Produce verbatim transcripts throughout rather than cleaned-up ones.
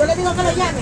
Yo le digo que lo llame.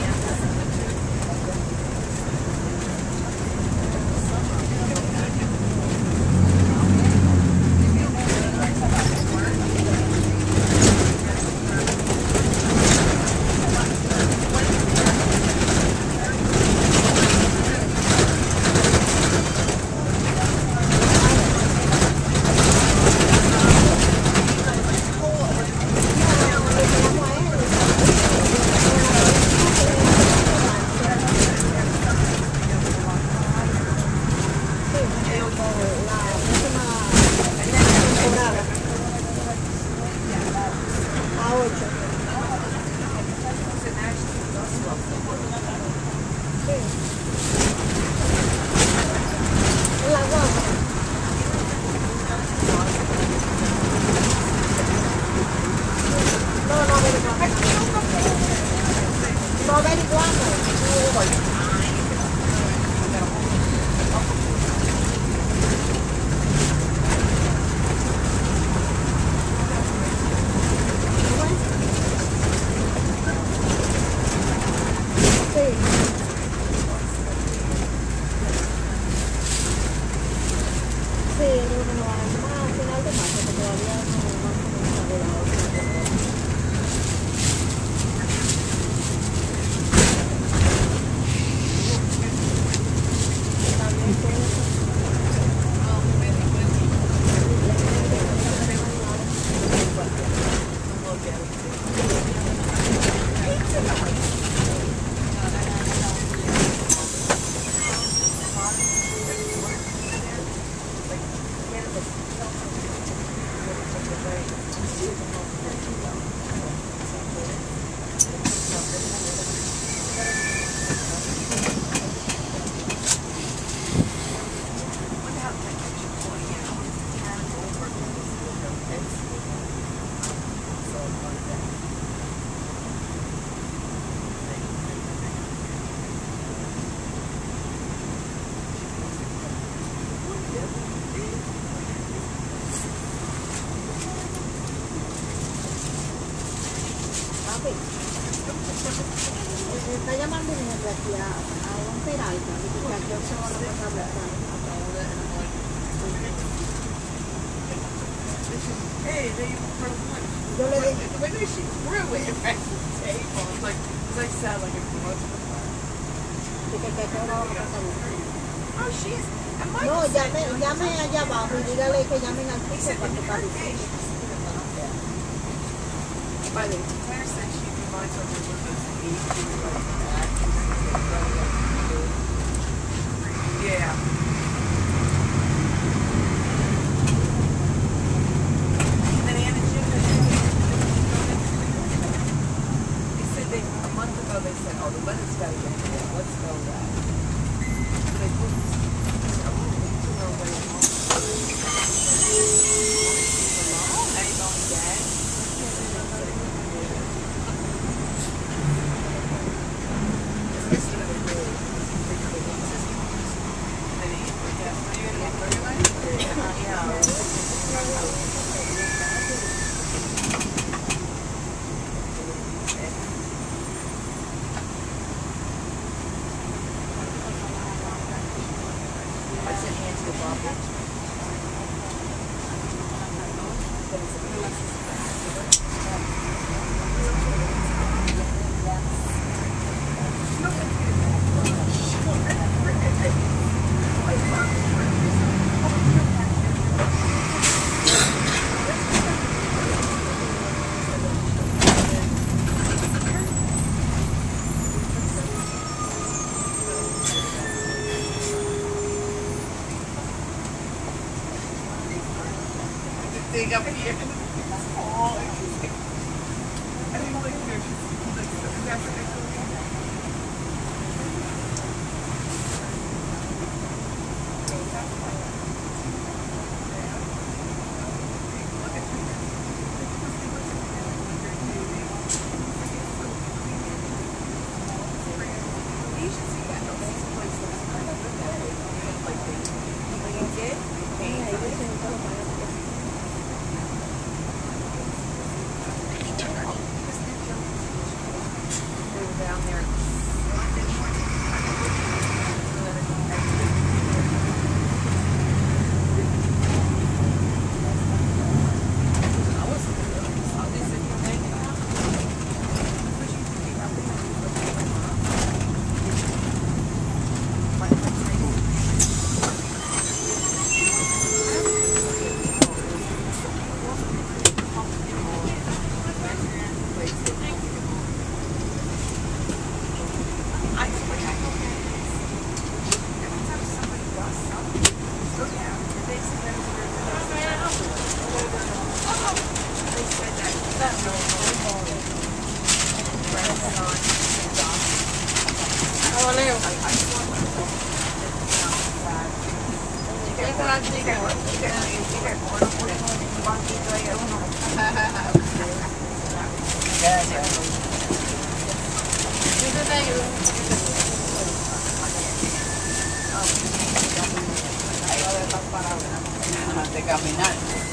Está llamando mi jefe aquí a, a un Peralta, que aquí se van a pasar a buscar. Hey, they from lunch. Yo le dije, When did she threw it at the table? It's like, it's like sound like a promotion. que te todo va a pasar a buscar. Oh, she's. No, llame, llame allá abajo y dígale que llamen al piso para que pare. Vale, Claire said she reminds her of yeah. And then Anna Jim, they said they, a month ago they said, oh, the weather's got to get good. Let's go that. They put, oh, to her way home. Are you going dead? Thing up here. Oh, I didn't like her. She's like, that's what I Oh, Leo. Esa es la chica. De caminar.